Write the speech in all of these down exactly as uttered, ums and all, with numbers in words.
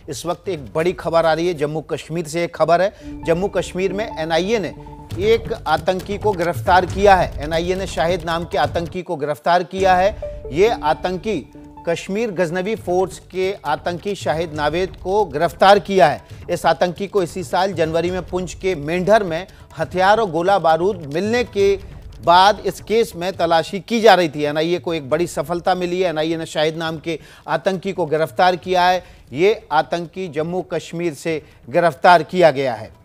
इस वक्त एक बड़ी खबर आ रही है, जम्मू कश्मीर से एक खबर है। जम्मू कश्मीर में एन आई ए ने एक आतंकी को गिरफ्तार किया है। एन आई ए ने शाहिद नाम के आतंकी को गिरफ्तार किया है। ये आतंकी कश्मीर गजनवी फोर्स के आतंकी शाहिद नावेद को गिरफ्तार किया है। इस आतंकी को इसी साल जनवरी में पुंछ के मेंढर में हथियार और गोला बारूद मिलने के बाद इस केस में तलाशी की जा रही थी। एन आई ए को एक बड़ी सफलता मिली है। एन आई ए ने शाहिद नाम के आतंकी को गिरफ्तार किया है। ये आतंकी जम्मू कश्मीर से गिरफ्तार किया गया है।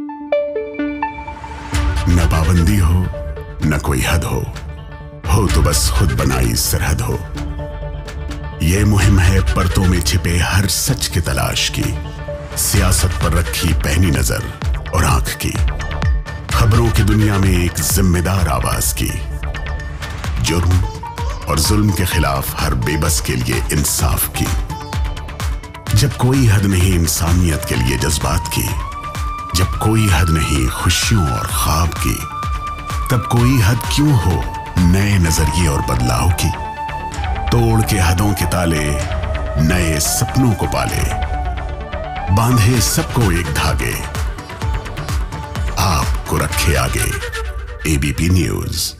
न पाबंदी हो न कोई हद हो, हो तो बस खुद बनाई सरहद हो। ये मुहिम है परतों में छिपे हर सच की तलाश की, सियासत पर रखी पैनी नजर और आंख की, खबरों की दुनिया में एक जिम्मेदार आवाज की, जुर्म और जुल्म के खिलाफ हर बेबस के लिए इंसाफ की। जब कोई हद नहीं इंसानियत के लिए जज्बात की, जब कोई हद नहीं खुशियों और ख्वाब की, तब कोई हद क्यों हो नए नजरिए और बदलाव की। तोड़ के हदों के ताले नए सपनों को पाले, बांधे सबको एक धागे, आपको रखे आगे। A B P news.